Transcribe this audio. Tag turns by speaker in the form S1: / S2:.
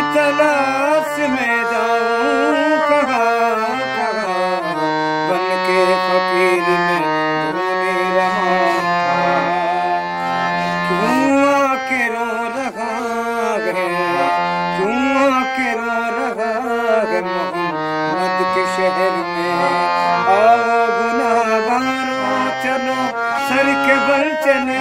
S1: तलाश में जाऊं कहाँ कहाँ, बन के फकीर में ढूंढे रहा। क्यों आके रो रहा है, क्यों आके रो रहा है मोहम्मद के शहर में। आओ गुनाहगारों चलो सर के बल चले,